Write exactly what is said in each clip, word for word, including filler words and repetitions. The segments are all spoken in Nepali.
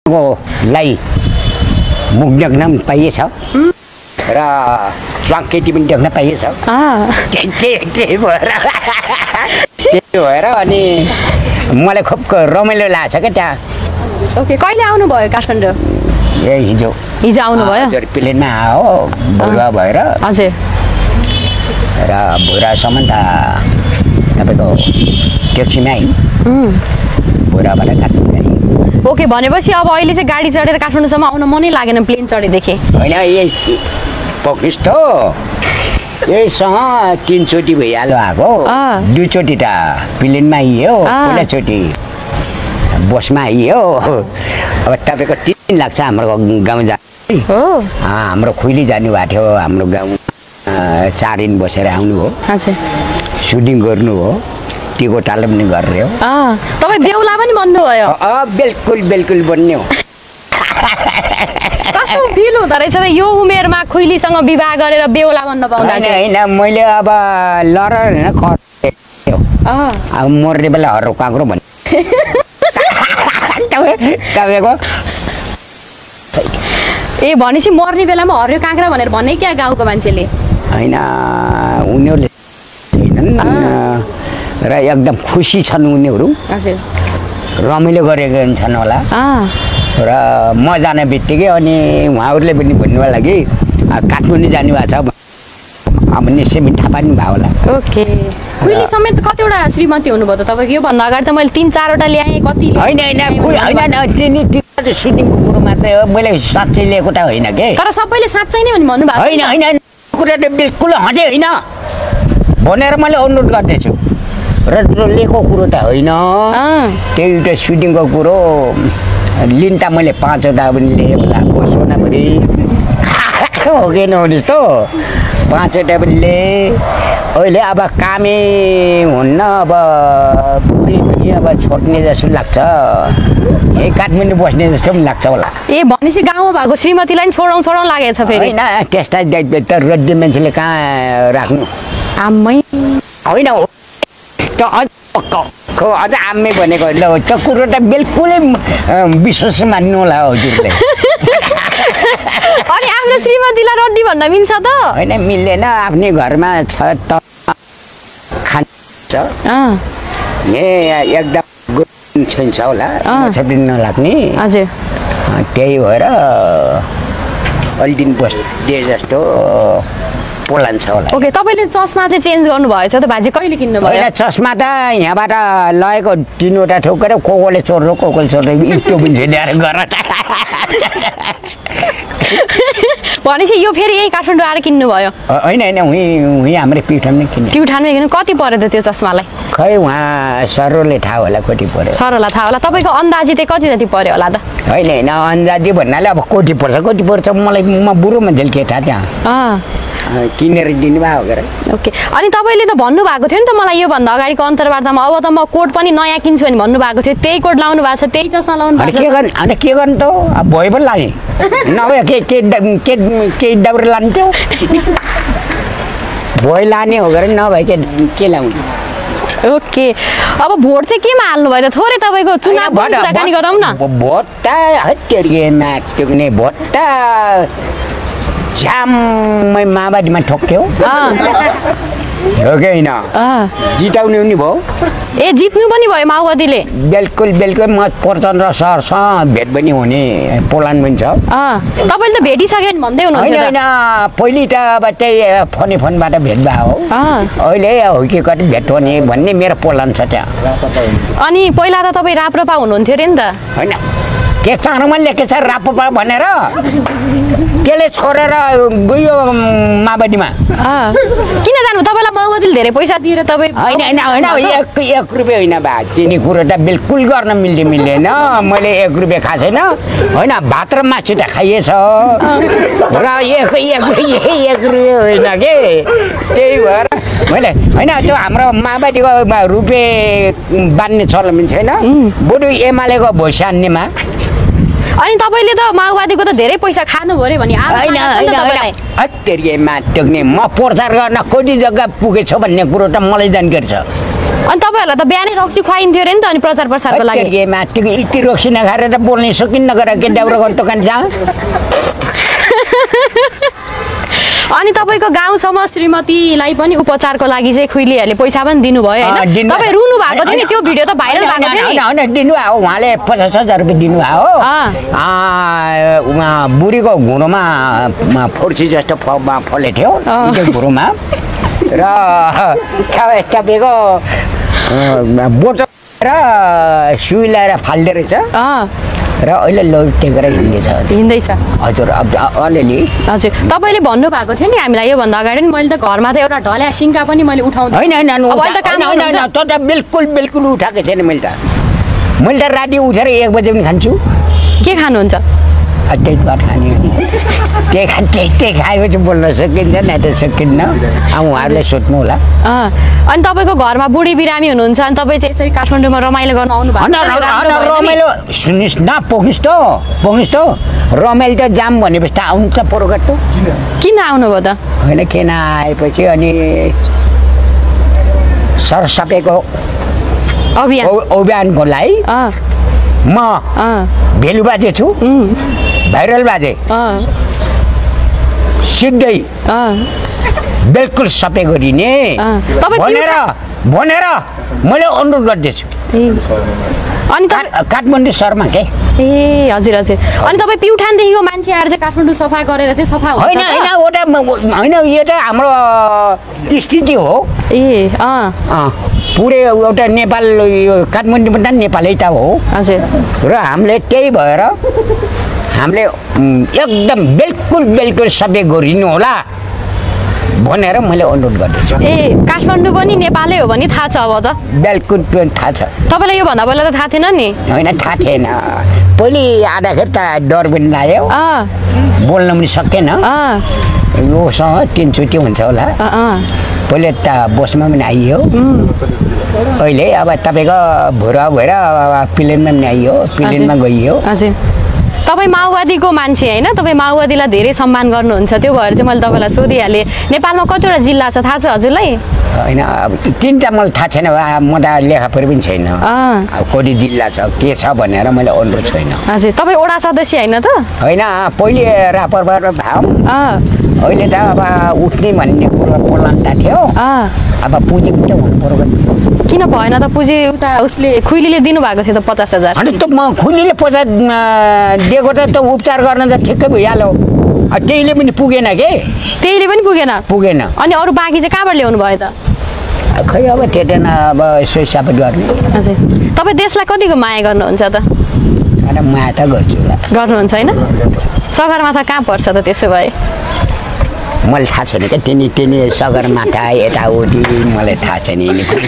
लाई मुख देख्न पाइएछ र च्वाङ्केटी पनि देख्न पाइएछ त्यही भएर त्यही भएर अनि मलाई खुब रमाइलो लाग्छ क्या त्यहाँ। ओके, कहिले आउनुभयो काठमाडौँ? ए हिजो हिजो आउनुभयो? हजुर, प्लेनमा हो भुरा भएर। हजुर। र भुरासम्म त तपाईँको ट्याक्सीमा आएँ, भुराबाट काठमाडौँ आएँ। ओके, भनेपछि अब अहिले चाहिँ गाडी चढेर काठमाडौँसम्म आउन मनै लागेन प्लेन चढेदेखि? होइन, यही पक्रिस त यहीसँग तिनचोटि भइहाल्यो आएको। दुईचोटि त प्लेनमा आइयो, पहिलाचोटि बसमा आइयो। अब तपाईँको तिन दिन लाग्छ हाम्रो गाउँ जानु। हाम्रो खुइली जानु भएको थियो, हाम्रो गाउँ चार दिन बसेर आउनु हो, सुटिङ गर्नु हो, टिकोटालो पनि गर्ने हो। तपाईँ बेहुला पनि बन्नुभयो? बिल्कुल बिल्कुल बन्ने हो। कस्तो फिल हुँदो रहेछ त यो उमेरमा खुइलीसँग विवाह गरेर बेहुला बन्न पाउँदा? होइन, मैले अब लर अब मर्ने बेला हर्रो काँक्रो भन्ने तपाईँको। ए, भनेपछि मर्ने बेलामा हरियो काँक्रा भनेर भन्ने क्या गाउँको मान्छेले? होइन, उनीहरूले छैनन् र एकदम खुसी छन् उनीहरू। हजुर। रमाइलो गरेको छन् होला। र म जाने बित्तिकै अनि उहाँहरूले पनि भन्नुभयो कि काठमाडौँ जानुभएको छ, अब निश्चय पनि थाहा पनि भयो होला। ओके, खुइली समेत कतिवटा श्रीमती हुनुभयो त तपाईँको? योभन्दा अगाडि त मैले तिन चारवटा ल्याएँ। कति? होइन होइन होइन, सुटिङको कुरो मात्रै हो, मैले साँच्चै लिएको त होइन के। तर सबैले साँच्चै नै भन्नुभएको? होइन होइन, कुरा त बिल्कुल हटे होइन भनेर मैले अनुरोध गर्दैछु र लिएको कुरो त होइन। त्यही एउटा सुटिङको कुरो लिन त मैले पाँचवटा पनि लिएँ होला, सोनाभरि हो कि नहुनुहोस् त, पाँचवटा पनि लिएँ। अहिले अब कामै हुन्न, अब बुढी पनि अब छोड्ने जस्तो लाग्छ, यही काठमाडौँ बस्ने जस्तो पनि लाग्छ होला। ए, भनेपछि गाउँ भएको श्रीमतीलाई नि छोडौँ छोडौँ लागेको छ फेरि? होइन, त्यस्ता त रड्डी मान्छेले कहाँ राख्नु। आम्मै होइन त, अझ अझ आम्मै भनेको ल, त्यो कुरो त बिल्कुलै विश्वास मान्नु होला हजुरले। अनि आफ्नो श्रीमतीलाई रड्डी भन्न मिल्छ त? होइन, मिल्दैन। आफ्नै घरमा छ त खान्छ, एकदम छैन होला, छपडी नलाग्ने। हजुर। त्यही भएर अलि दिन बस्दिए जस्तो पोलान छ होला। ओके, तपाईँले चस्मा चाहिँ चेन्ज गर्नुभएछ त बाजे? कहिले किन्नुभयो? होइन, चस्मा त यहाँबाट लगेको तिनवटा ठोकेर को कोले चोर्नु, को कोले चोर्नु, इटो पनि ल्याएर गर। भनेपछि यो फेरि यही काठमाडौँ आएर किन्नुभयो? होइन होइन, उहीँ उहीँ हाम्रै प्युठानमै किन्नु। प्युठानमै किन्नु? कति पऱ्यो त त्यो चस्मालाई? खै उहाँ सरले थाहा होला कति पऱ्यो। सरलाई थाहा होला। तपाईँको अन्दाजी चाहिँ कति जति पऱ्यो होला त? होइन होइन, अन्दाजी भन्नाले अब कति पर्छ कति पर्छ मलाई, म बुढो मान्छेले के थाहा त्यहाँ किनेर दिनुभयो गरेर। ओके, अनि तपाईँले त भन्नुभएको थियो नि त मलाई योभन्दा अगाडिको अन्तर्वार्तामा, अब त म कोट पनि नयाँ किन्छु भने भन्नुभएको थियो, त्यही कोट लाउनु भएको छ, त्यही चस्मा लाउनु भएको छ? के गर्नु, अनि के गर्नु त, अब भए पनि लाने नभए के के के केही दाउरा लान्थ्यो, भोइ लाने हो गरे नभए के के लाउने। ओके, अब भोट चाहिँ केमा हाल्नुभयो त? थोरै तपाईँको चुनावको कुराकानी गरौँ न। भोट त हत्तेरिएमा त्यो कुनै भोट त झ्याम्मै माओवादीमा ठोक्यो हो कि होइन? जिताउने पनि भयो। ए, जित्नु पनि भयो माओवादीले? बिल्कुल बिल्कुल। म प्रचण्ड सरसँग भेट पनि हुने प्लान पनि छ। तपाईँले त भेटिसक्यो नि भन्दै हुनुहुन्थ्यो। होइन होइन, पहिले त अब त्यही फोनै फोनबाट भेट भयो हो, अहिले हो कि कति भेट हुने भन्ने मेरो प्लान छ त्यहाँ। अनि पहिला त तपाईँ राप्रपा हुनुहुन्थ्यो अरे नि त? होइन, के चाँडोमा लेखेको छ राप्रपा भनेर, त्यसले छोडेर गयो माओवादीमा। किन जानु? तपाईँलाई माओवादीले धेरै पैसा दिएर तपाईँ? होइन होइन होइन, एक एक रुपियाँ होइन बा, तिनी कुरो त बिल्कुल गर्न मिल्ने मिल्दैन। मैले एक रुपियाँ खाएको छैन। होइन, भात र मासु त खाइएछ र एक एक एक रुपियाँ होइन कि, त्यही भएर मैले होइन, त्यो हाम्रो माओवादीको रुपियाँ बाँध्ने चलन छैन, बरु एमालेको भैँसी हान्नेमा। अनि तपाईँले त माओवादीको त धेरै पैसा खानुभयो अरे भने? होइन होइन, हत्तेरिएमा त्यो म प्रचार गर्न कति जग्गा पुगेछ भन्ने कुरो त मलाई जानकारी छ। अनि तपाईँहरूलाई त बिहानै रक्सी खुवाइन्थ्यो अरे नि त अनि प्रचार प्रसारको लागि यति रक्सी नखाएर त बोल्नै सकिन्न गएर के डाउरा गर्न दोकान जा अनि तपाईँको गाउँसम्म श्रीमतीलाई पनि उपचारको लागि चाहिँ खुइलीहरूले पैसा पनि दिनुभयो होइन तपाईँ रुनु भएको थियो नि त्यो भिडियो त भाइरल भएको थियो नि होइन दिनुभयो उहाँले पचास हजार रुपियाँ दिनुभयो उहाँ बुढीको घुँडोमा फोर्सी जस्तो फलेको थियो त्यो घुँडोमा र तपाईँको बोटल र सुई लगाएर फाल्दो रहेछ र अहिले लोड टेकेर हिँड्दैछ हिँड्दैछ हजुर अलिअलि हजुर तपाईँले भन्नुभएको थियो नि हामीलाई योभन्दा अगाडि मैले त घरमा त एउटा ढल्या सिङ्का पनि मैले उठाउँदै होइन होइन त बिल्कुल बिल्कुल उठाएको छैन मैले त मैले त राति उठेर एक बजे पनि खान्छु के खानुहुन्छ त्यही भात खाने त्यही खा त्यही त्यही खाएपछि बोल्न सकिन्छ न त सकिन्न अब उहाँहरूले सोध्नु होला अनि तपाईँको घरमा बुढी बिरामी हुनुहुन्छ अनि तपाईँ चाहिँ यसरी काठमाडौँमा रमाइलो गर्न आउनु भएको रमाइलो सुन्नुहोस् न पोख्नुहोस् त पोख्नुहोस् त रमाइलो त जाम भनेपछि त आउनु त प्रोग्राम त किन आउनुभयो त होइन किन आएपछि अनि सरसफाइको अभियान अभियानको लागि म भेलु बाजे छु भाइरल बाजे सिधै बिल्कुल सबै गरिने भनेर भनेर मैले अनुरोध गर्दैछु अनि काठमाडौँ शहरमा के ए हजुर हजुर अनि तपाईँ प्युठानदेखिको मान्छे आएर चाहिँ काठमाडौँ सफा गरेर चाहिँ सफा हुन्छ होइन होइन एउटा होइन यो त हाम्रो स्थिति हो ए पुरै एउटा नेपाल यो काठमाडौँ पनि नेपालै त हो हजुर र हामीले त्यही भएर हामीले एकदम बिल्कुल बिल्कुल सबै गरिनु होला भनेर मैले अनुरोध गर्दैछु ए काठमाडौँ पनि नेपालै हो भने थाहा छ अब त बिल्कुल पनि थाहा छ तपाईँलाई यो भन्दा पहिला त थाहा थिएन नि होइन थाहा थिएन पहिले आउँदाखेरि त डर पनि लाग्यो बोल्न पनि सकेन योसँग तिनचोटि हुन्छ होला पहिले त बसमा पनि आइयो अहिले अब तपाईँको भुरा भएर प्लेनमा पनि आइयो प्लेनमा गइयो तपाईँ माओवादीको मान्छे होइन तपाईँ माओवादीलाई धेरै सम्मान गर्नुहुन्छ त्यो भएर चाहिँ मैले तपाईँलाई सोधिहालेँ नेपालमा कतिवटा जिल्ला छ थाहा छ हजुरलाई होइन अब तिनवटा मलाई थाहा छैन म त लेखापढी पनि छैन कति जिल्ला छ के छ भनेर मैले अनुरोध छैन हजुर तपाईँ वडा सदस्य होइन त होइन पहिले रापरबाट भाउ अहिले त अब उठ्ने भन्ने कुरो बोलान्ता थियो अब पुँजी पनि हुनु पर्यो किन भएन त पुँजी उता उसले खुइलीले दिनुभएको थियो त पचास हजार अनि त म खुइलीले पचास दिएको त उपचार गर्न त ठिक्कै भइहाल्यो त्यहीले पनि पुगेन के त्यहीले पनि पुगेन पुगेन अनि अरू बाँकी चाहिँ कहाँबाट ल्याउनु भयो त खै अब त्यहाँ अब सोच सबै गर्ने हजुर तपाईँ देशलाई कतिको माया गर्नुहुन्छ त माया त गर्छु गर्नुहुन्छ होइन सगरमाथा कहाँ पर्छ त त्यसो भए मलाई थाहा छैन क्या तिनी तिनी सगरमाथा यताउति मलाई थाहा छैन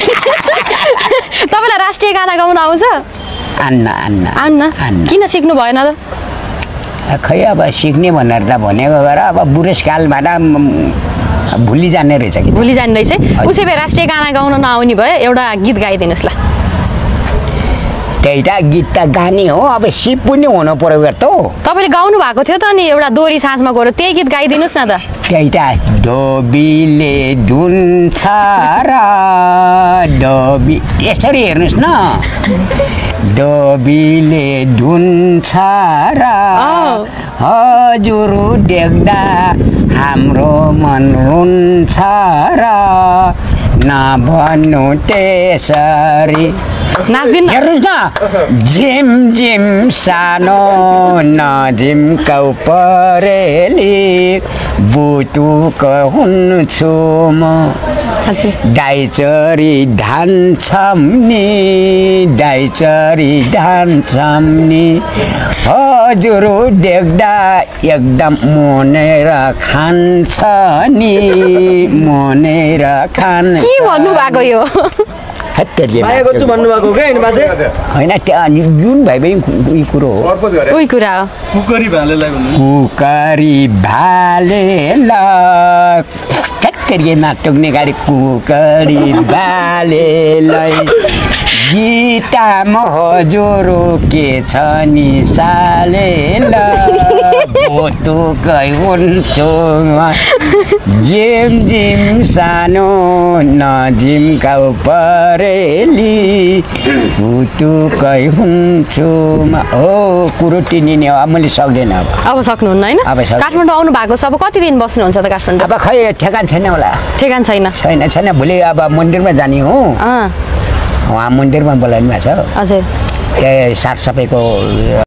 तपाईँलाई राष्ट्रिय गाना गाउन आउँछ आन्न आन्न आन्न किन सिक्नु भएन त खै अब सिक्ने भनेर त भनेको गएर अब बुढेसकालबाट भुलि जाने रहेछ कि भुलि जाने रहेछ उसै भए राष्ट्रिय गाना गाउन नआउने भयो एउटा गीत गाइदिनुहोस् ल त्यही त गीत त गाने हो अब सिप पनि हुनु पर्यो त तपाईँले गाउनु भएको थियो त अनि एउटा दोरी साँझमा गएर त्यही गीत गाइदिनुहोस् न त त्यही त डोबीले धुन्छ र डोबी यसरी हेर्नुहोस् न डोबीले धुन्छ र हजुर देख्दा हाम्रो मन रुन्छ र नभन्नु त्यसरी हेर्नुहोस् न झिम झिम सानो नझिम्काउ परेली बुटुक हुन्छु म दाइचरी धान्छम नि दाइचरी धान्छम नि हजुर देख्दा एकदम मनेर खान्छ नि मनेर खान के भन्नु भएको यो होइन जुन भाइ पनि उही कुरो हो उही कुरा हो कुकरी भालेलाई कुकरी भालेलाई कत्तरी नाटकने गाडी कुकरी भालेलाई गीतामा हजुर के छ नि सालेलाई भोतुकै हुन्छु जिम जिम सानो नजिम्काउ परेली भुतुकै हुन्छु हो कुरो टिनिने हो मैले सक्दैन अब अब सक्नुहुन्न हैन अब सक्छु। काठमाडौँ आउनु भएको छ अब कति दिन बस्नुहुन्छ त काठमाडौँ अब खै ठेगान छैन होला ठेगान छैन छैन छैन भोलि अब मन्दिरमा जाने हो अँ उहाँ मन्दिरमा बोलाउनु भएको छ हजुर त्यही साफसफाइको